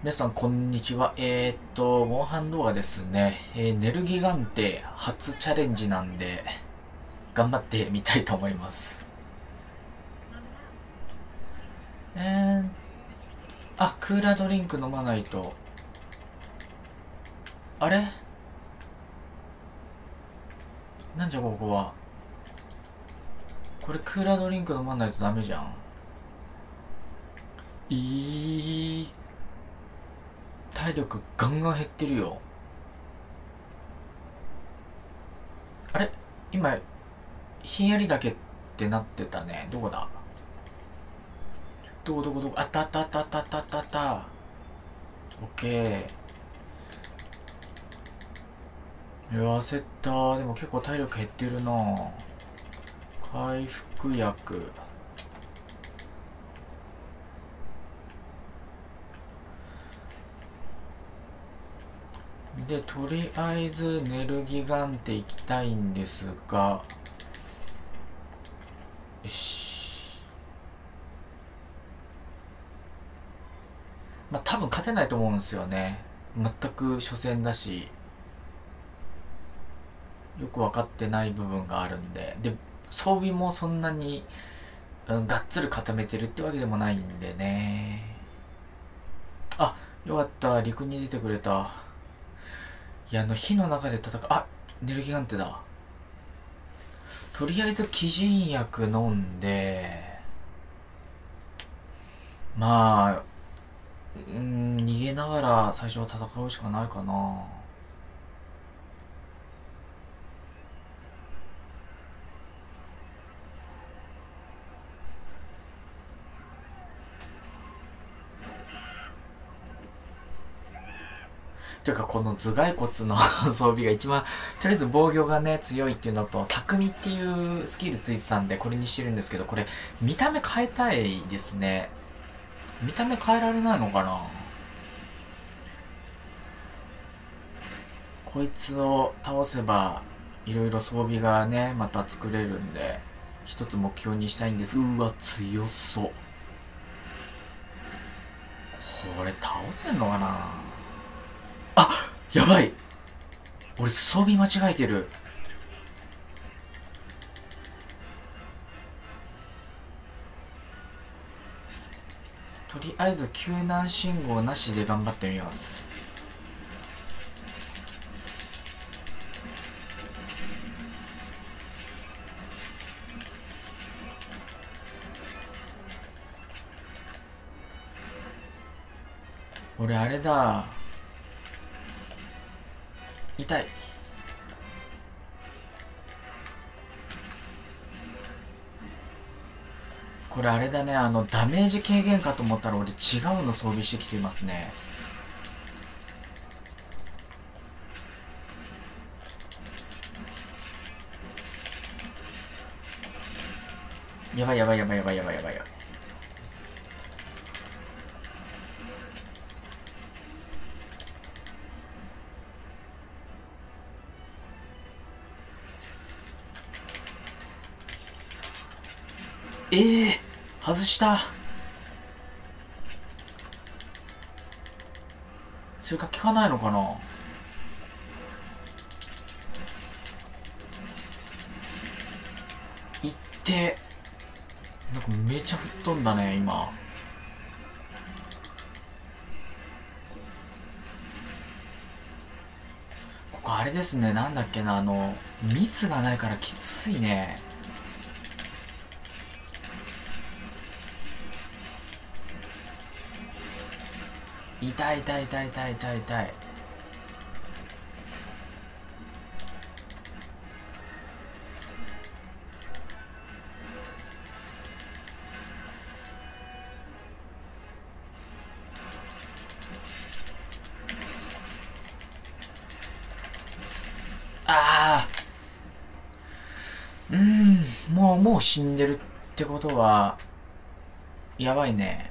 皆さん、こんにちは。モンハン動画ですね。ネルギガンテ初チャレンジなんで、頑張ってみたいと思います。ー、クーラードリンク飲まないと。あれなんじゃここは。これクーラードリンク飲まないとダメじゃん。体力ガンガン減ってるよ。あれ今、ひんやりだけってなってたね。どこだ？どこあったあったあったあったあったあったあった。オッケー。いや、焦った。でも結構体力減ってるな。回復薬。で、とりあえずネルギガンって行きたいんですが、よし。まあ多分勝てないと思うんですよね。全く初戦だし、よく分かってない部分があるんで。で、装備もそんなに、がっつり固めてるってわけでもないんでね。あ、よかった。陸に出てくれた。いや、火の中で戦う。あ、ネルギガンテだ。とりあえず鬼人薬飲んで、まあ、逃げながら最初は戦うしかないかな。ていうかこの頭蓋骨の装備が一番、とりあえず防御がね、強いっていうのと、匠っていうスキルついてたんで、これにしてるんですけど、これ、見た目変えたいですね。見た目変えられないのかな。こいつを倒せば、いろいろ装備がね、また作れるんで、一つ目標にしたいんです。うわ、強そう。これ倒せんのかな。あ、やばい。俺装備間違えてる。とりあえず救難信号なしで頑張ってみます。俺あれだ。痛い。これあれだね、ダメージ軽減かと思ったら俺違うの装備してきていますね。やばいやばいやばいやばいやばいやばいやばい。外した。それか効かないのかな。いって。なんかめちゃ吹っ飛んだね、今。ここあれですね、なんだっけな、蜜がないからきついね。痛い痛い痛い痛い痛い痛い。あもう死んでるってことは、やばいね。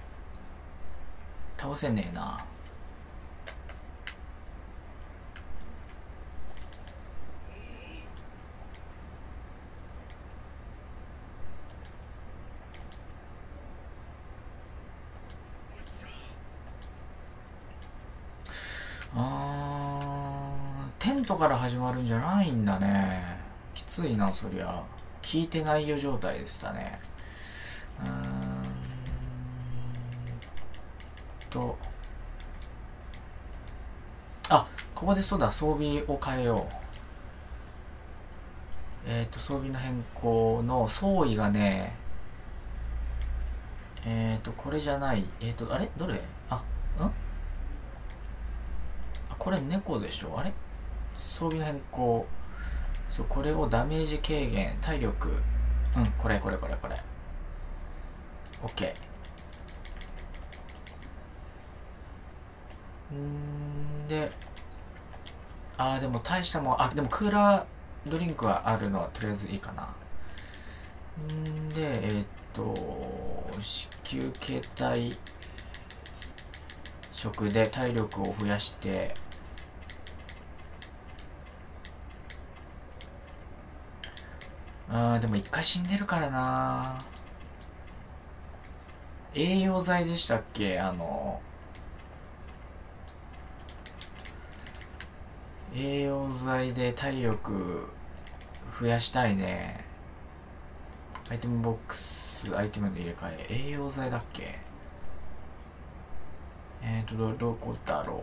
倒せねえな。 テントから始まるんじゃないんだね。きついな、そりゃ。聞いてないよ状態でしたね。あ、ここでそうだ、装備を変えよう。装備の変更の装位がね、これじゃない。あれどれこれ猫でしょあれ装備の変更。そう、これをダメージ軽減、体力。これ。OK。で、でも大したもん、でもクーラードリンクはあるのはとりあえずいいかな。で、子宮形態食で体力を増やして、でも一回死んでるからな。栄養剤でしたっけ？栄養剤で体力増やしたいね。アイテムボックス、アイテムで入れ替え。栄養剤だっけ？どこだろう。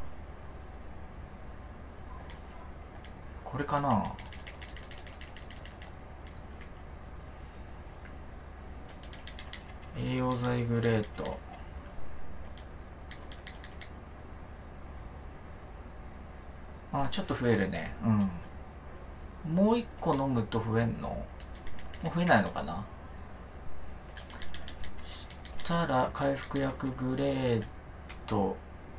これかな？栄養剤グレート。ちょっと増えるね。もう一個飲むと増えんの？もう増えないのかな？したら回復薬グレート、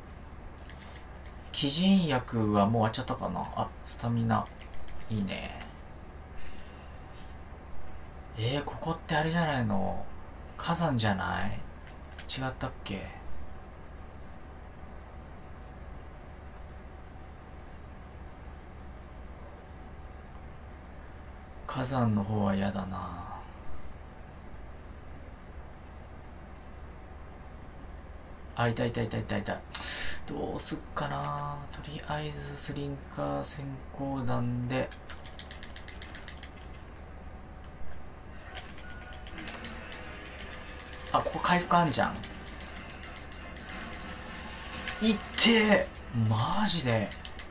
鬼人薬はもう終わっちゃったかな。スタミナいいね。ここってあれじゃないの？火山じゃない？違ったっけ？火山の方は嫌だな。いた。どうすっかな。とりあえずスリンカー先行弾でここ回復あんじゃん。いってー、マジで。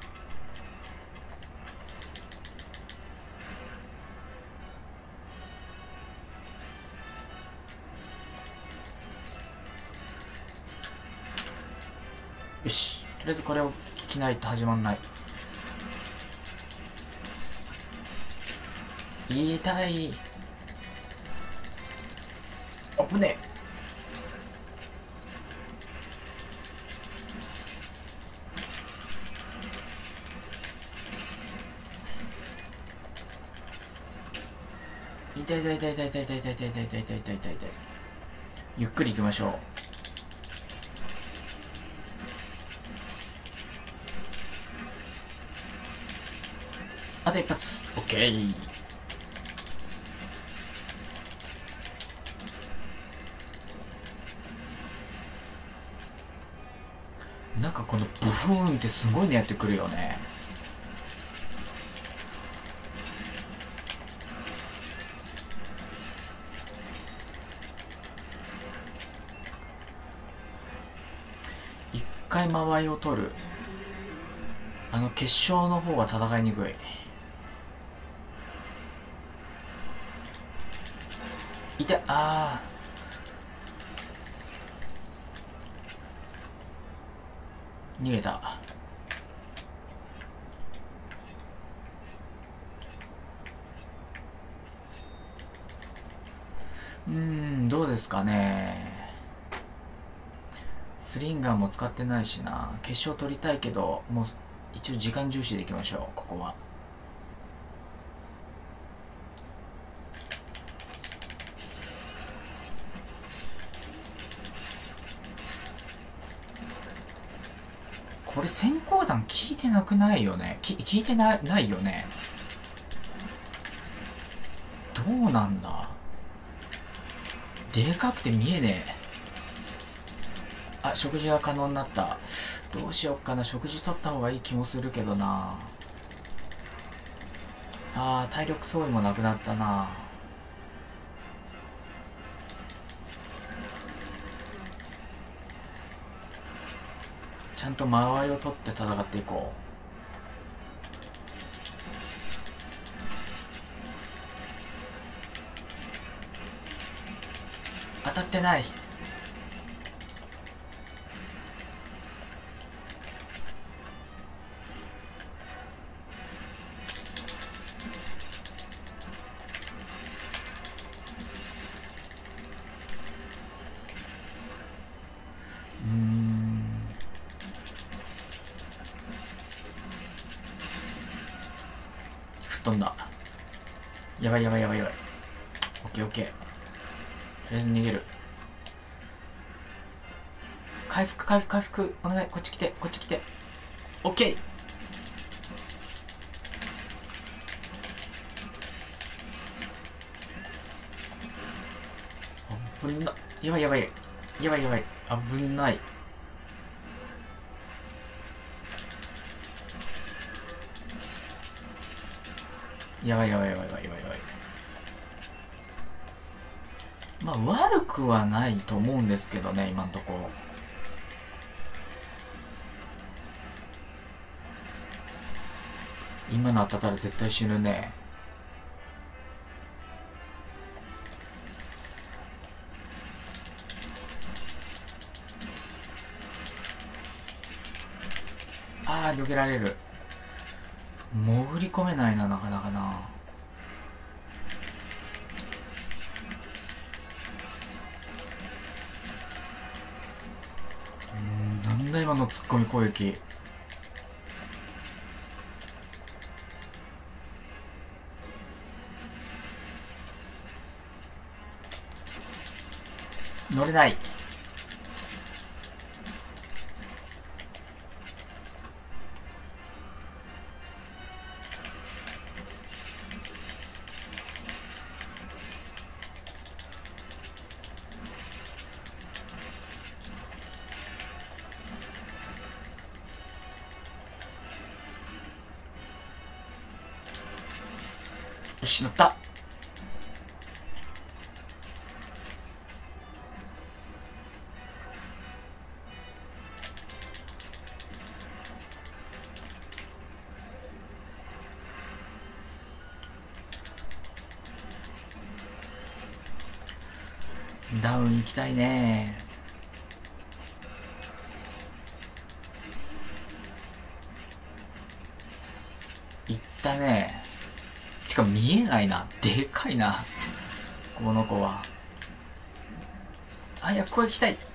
よし、とりあえずこれを着ないと始まんない。痛い。危ねえ。痛い。ゆっくり行きましょう。あと一発。オッケー。なんかこのブフーンってすごいのやってくるよね。一回間合いを取る。決勝の方が戦いにくい。痛っ。逃げた。どうですかね。スリンガーも使ってないしな。決勝取りたいけど、もう一応時間重視でいきましょう、ここは。これ先行弾効いてなくないよね。効いてないよね。どうなんだ。でかくて見えねえ。食事が可能になった。 どうしよっかな。食事取った方がいい気もするけどな。体力装備もなくなったな。ちゃんと間合いを取って戦っていこう。当たってない。吹っ飛んだ。やばいやばいやばいやばい。オッケーオッケー。とりあえず逃げる。回復回復回復。お願い、こっち来てこっち来て。オッケー。危な。やばいやばいやばいやばい。危ない。やばいやばいやばいやばいやばいやばい。まあ悪くはないと思うんですけどね、今んとこ。今の当たったら絶対死ぬね。避けられる。潜り込めないな、なかなかな。なんだ今のツッコミ攻撃。乗れない。よし、乗った。ダウン行きたいね。行ったね。しかも見えないな。でかいな、この子は。いや、ここ行きたい。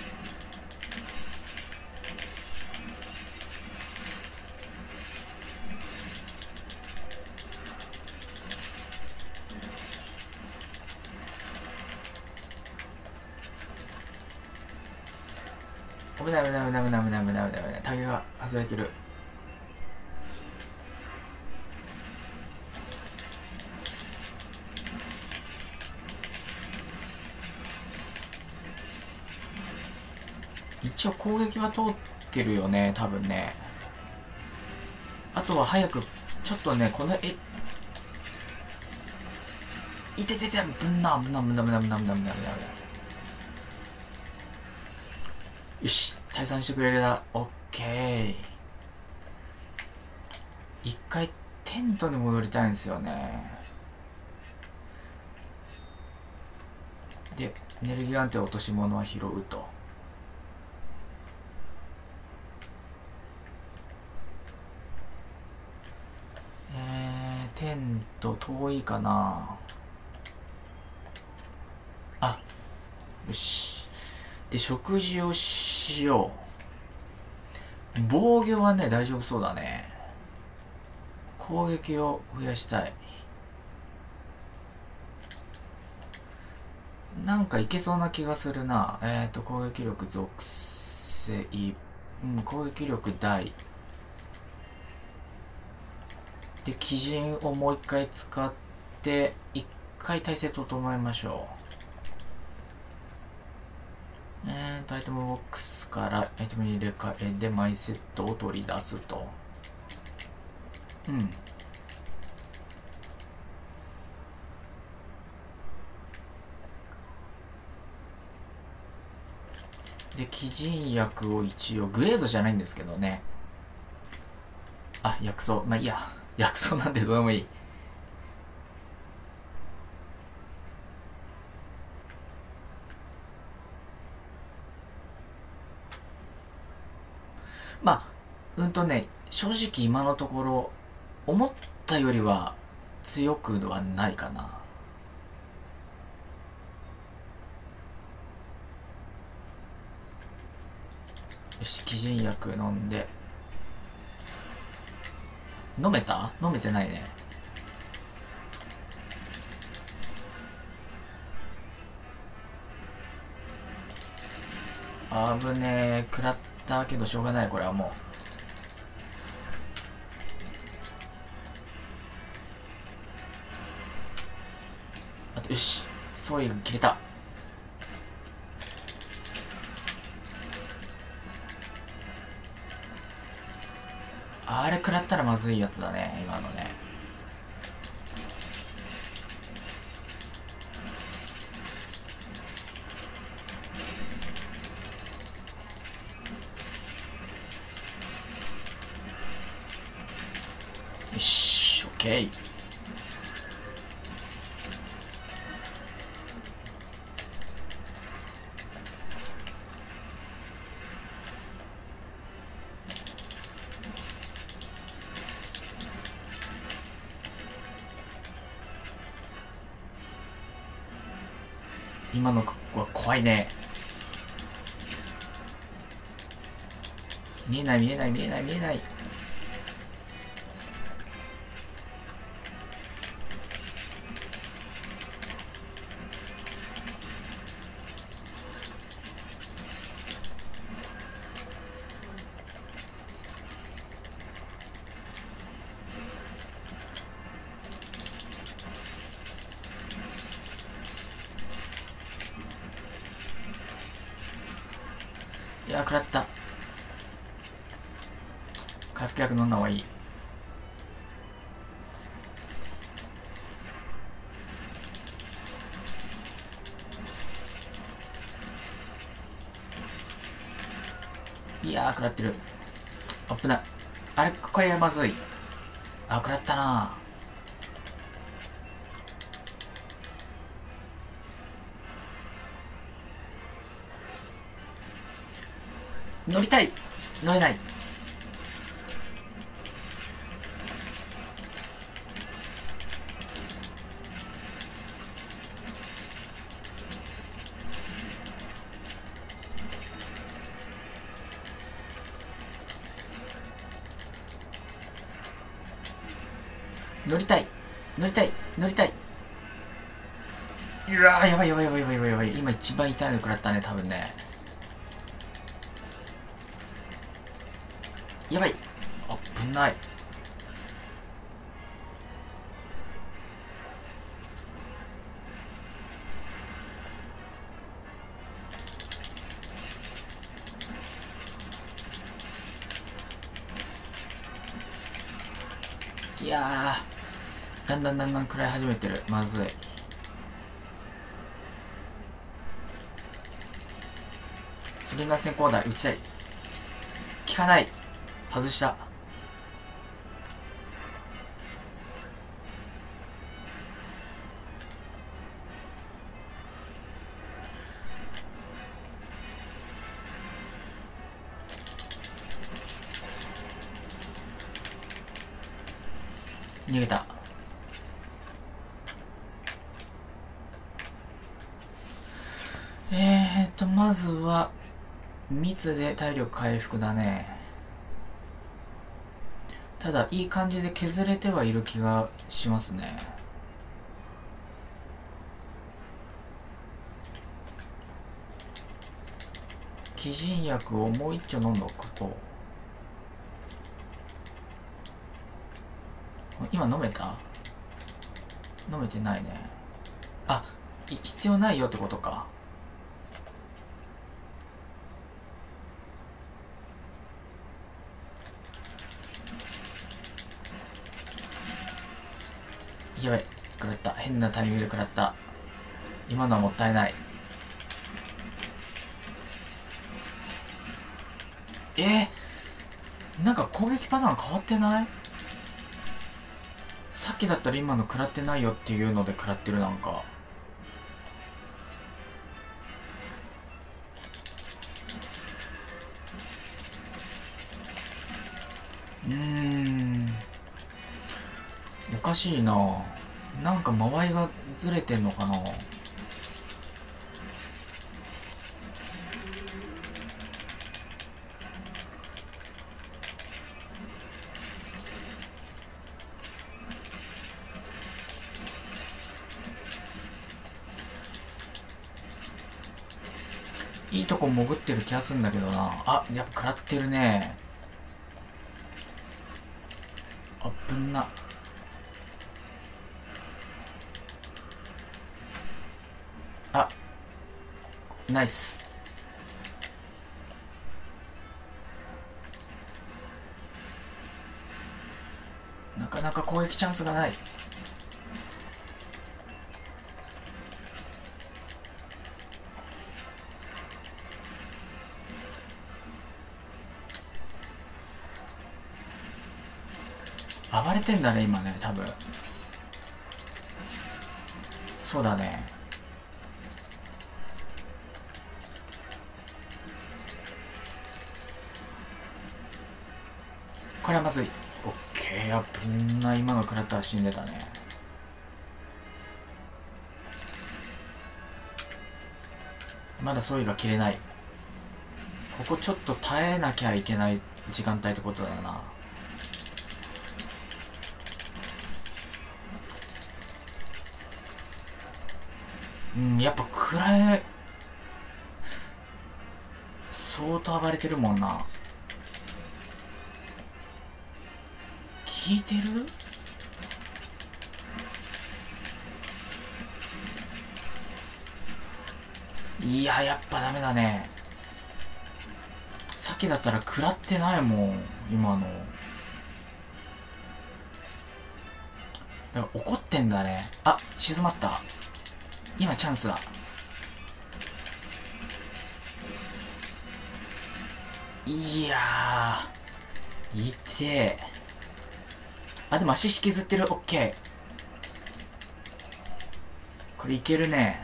危ない危ない危ない危ない危ない危ない危ない危ない。タゲが外れてる。一応攻撃は通ってるよね、多分ね。あとは早く、ちょっとね、このいててて、ぶんな、ぶんな、ぶんな、ぶんな、ぶんな、ぶんな、ぶんな、ぶんな。よし、退散してくれるな。オッケー。一回テントに戻りたいんですよね。で、エネルギー安定落とし物は拾うと。テント遠いかな。よし。で、食事をしよう。防御はね、大丈夫そうだね。攻撃を増やしたい。なんかいけそうな気がするな。攻撃力属性、攻撃力大。で、鬼人をもう一回使って、一回体勢整えましょう。アイテムボックスからアイテムに入れ替えでマイセットを取り出すと。うん。で、鬼人薬を一応、グレードじゃないんですけどね。あ、薬草。まあいいや。薬草なんてどうでもいい。まあ、正直今のところ、思ったよりは強くはないかな。よし、鬼人薬飲んで。飲めた？飲めてないね。危ねえ。食らったけどしょうがない、これはもう。あと、よし。ソイが切れた。あれ食らったらまずいやつだね、今のね。よし、オッケー。今のは怖いね。見えない見えない見えない見えない。いやー、食らった。回復薬飲んだ方がいい。いやー、食らってる。危ない。あれ、これまずい。あ、食らったな。乗りたい。乗れない。乗りたい。乗りたい。乗りたい。うわー、やばいやばいやばいやばいやばいやばい。今一番痛いの食らったね、多分ね。やばい。危ない。いやー、だんだんだんだん食らい始めてる。まずい。スリンガー先行台、撃ちたい。効かない。外した。逃げた。まずは、密で体力回復だね。ただ、いい感じで削れてはいる気がしますね。鬼人薬をもう一丁飲んでおくと。今飲めた？飲めてないね。あ、必要ないよってことか。 やばい、食らった。変なタイミングで食らった。今のはもったいない。なんか攻撃パターン変わってない？さっきだったら今の食らってないよっていうので食らってる。なんかおかしいな。なんか間合いがずれてんのかな。いいとこ潜ってる気がするんだけどな。あ、やっぱ食らってるね。あぶんな。あ、ナイス。なかなか攻撃チャンスがない。暴れてんだね今ね、多分。そうだね。これはまずい。オッケー。やっぶんな。今の食らったら死んでたね。まだ装意が切れない。ここちょっと耐えなきゃいけない時間帯ってことだな。やっぱ暗い。相当暴れてるもんな。聞いてる？いや、やっぱダメだね。さっきだったら食らってないもん今の。だから怒ってんだね。あ、静まった。今チャンスだ。いやー、いってえ。あ、でも足引きずってる。オッケー。これいけるね。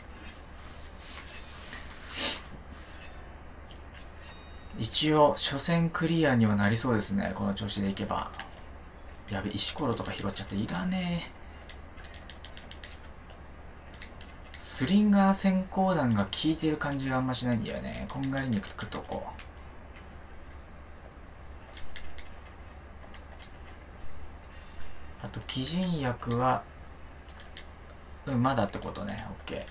一応初戦クリアにはなりそうですね、この調子でいけば。やべ、石ころとか拾っちゃっていらねえ。スリンガー先行弾が効いてる感じがあんましないんだよね。こんがり肉食っとこう。あと鬼人薬はまだってことね。オッケ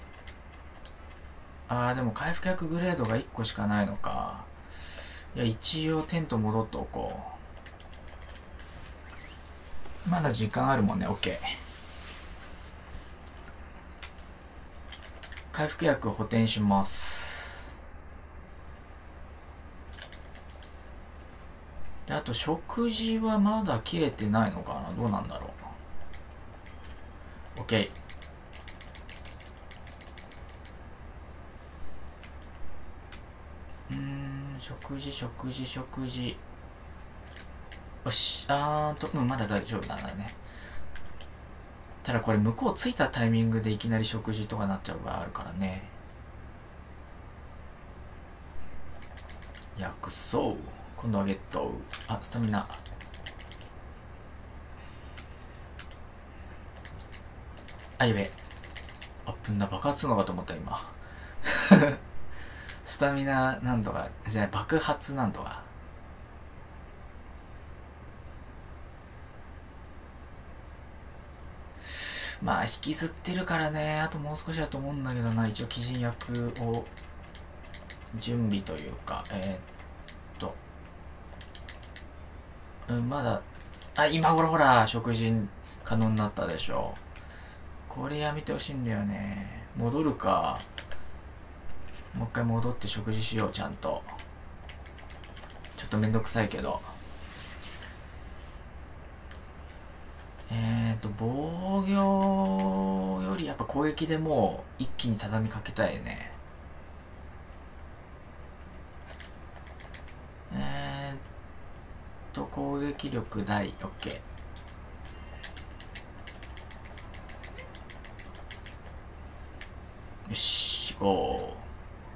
ー。でも回復薬グレードが1個しかないのか。いや、一応テント戻っとこう。まだ時間あるもんね。オッケー。回復薬補填します。で、あと食事はまだ切れてないのかな。どうなんだろう。オッケー。食事。よし。まだ大丈夫なんだね。ただこれ向こう着いたタイミングでいきなり食事とかなっちゃう場合あるからね。薬草。今度はゲット。あ、スタミナ。あ、やべえ。あ、ぶんな。爆発するのかと思った今。スタミナなんとかじゃあ爆発なんとか。まあ引きずってるからね。あともう少しだと思うんだけどな。一応鬼人役を準備というかまだ今頃ほら食事可能になったでしょ。これやめてほしいんだよね。戻るか。もう一回戻って食事しよう。ちゃんとちょっとめんどくさいけど。 防御よりやっぱ攻撃でもう一気に畳みかけたいね。攻撃力大 OK。 よし、ゴー。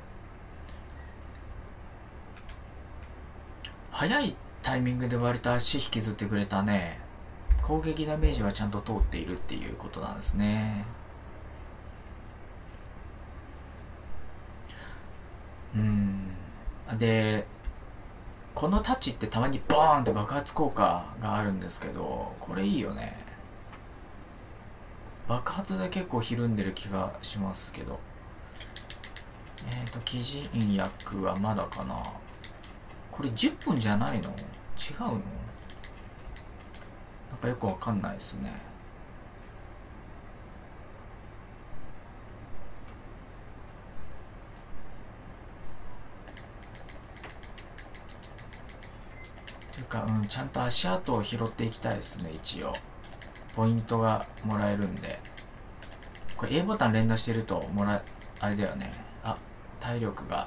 早いタイミングで割と足引きずってくれたね。攻撃ダメージはちゃんと通っているっていうことなんですね。で、このタッチってたまにボーンって爆発効果があるんですけど、これいいよね。爆発で結構ひるんでる気がしますけど。鬼人薬はまだかな。これ10分じゃないの？違うの？なんかよくわかんないですね。というか、ちゃんと足跡を拾っていきたいですね、一応。ポイントがもらえるんで。これ A ボタン連打してるとあれだよね。あ、体力が。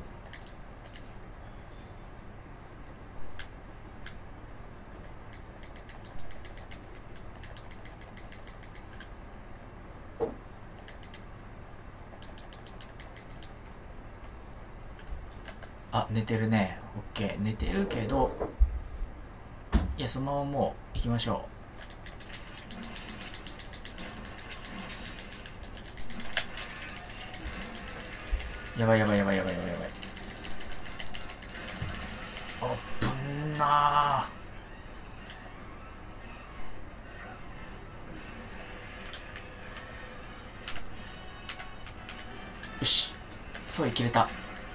あ、寝てるね。オッケー。寝てるけど、いや、そのままもう行きましょう。やばいやばいやばいやばいやばいやばい。あぶんなー。よし。そう、切れた。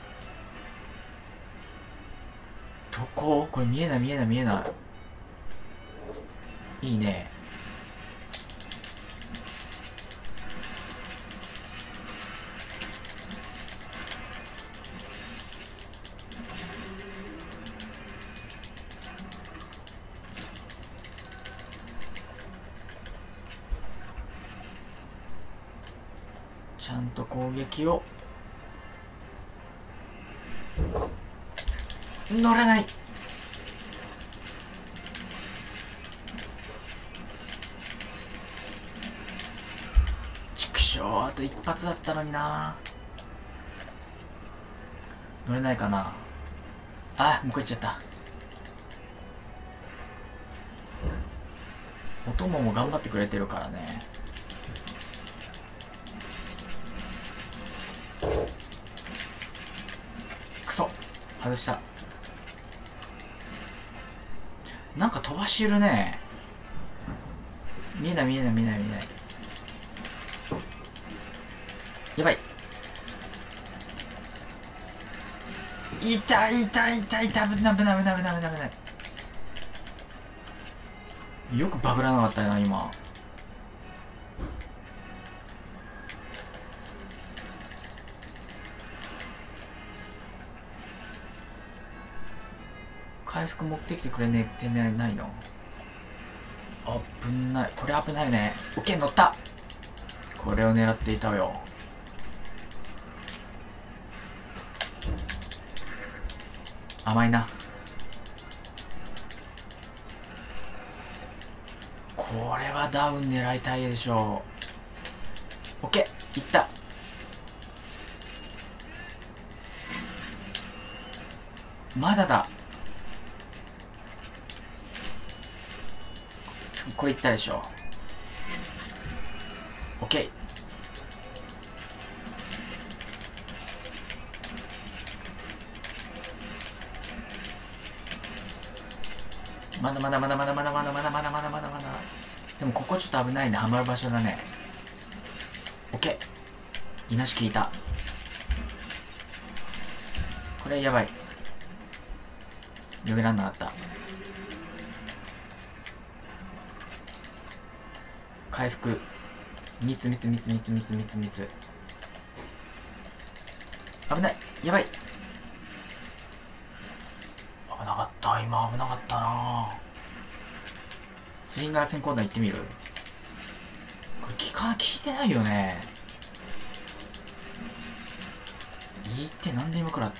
どこ？これ見えない見えない見えない。いいね。ちゃんと攻撃を乗らない。畜生、あと一発だったのにな。乗れないかな。あ、向こう行っちゃった。お供も頑張ってくれてるからね。クソ、外した。なんか飛ばしてるね。見えない見えない見えない見えない。やばい。痛い痛い痛い痛い。危ない危ない危ない危ない危ない危ない。よくバグらなかったよな今。回復持ってきてくれねえってないの？危ない。これ危ないね。オッケー、乗った。これを狙っていたよ。甘いな。これはダウン狙いたいでしょう。オッケー、いった。まだだ。次これいったでしょう。オッケー。まだまだまだまだまだまだまだまだまだまだまだ。でもここちょっと危ないね。ハマる場所だね。オッケー。いなし効いた。これやばい。よけらんなかった。回復。みつみつみつみつみつみつみつ。危ない。やばい。危なかった。今危なかったな。スリンガー戦コーナー行ってみる？ これ効いてないよね。いいってなんで今からあった。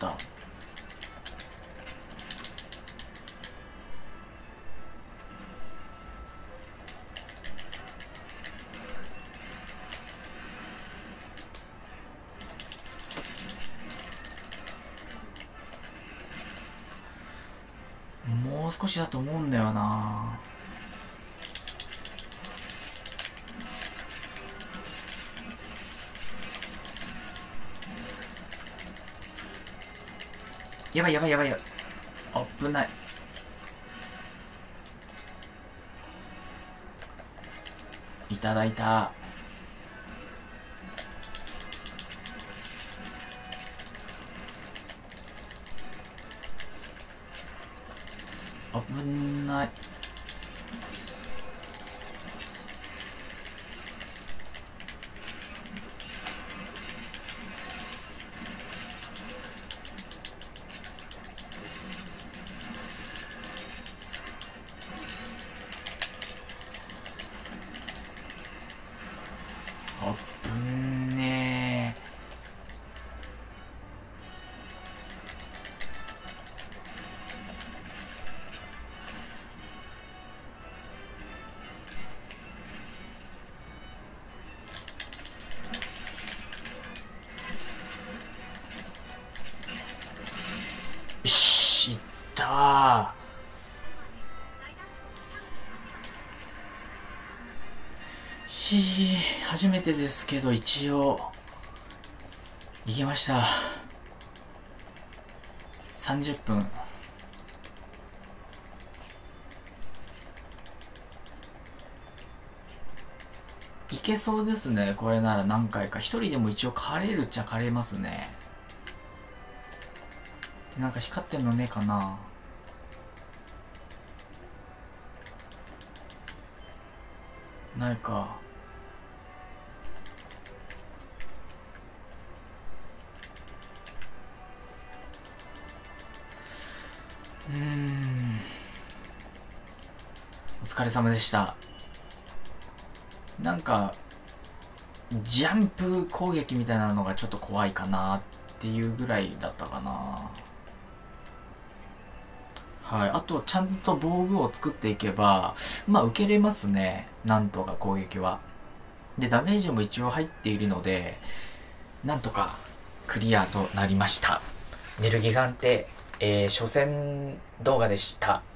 もう少しだと思うんだよな。やばいやばいやばいやばい。危ない。いただいた。危ない。危ねえ。よし、いったー。初めてですけど一応行きました。30分。いけそうですね。これなら何回か。一人でも一応狩れるっちゃ狩れますね。なんか光ってんのねえかな。ないか。お疲れ様でした。なんかジャンプ攻撃みたいなのがちょっと怖いかなっていうぐらいだったかな。はい。あとちゃんと防具を作っていけばまあ受けれますね。なんとか攻撃は。でダメージも一応入っているのでなんとかクリアとなりました。ネルギガンテ、初戦動画でした。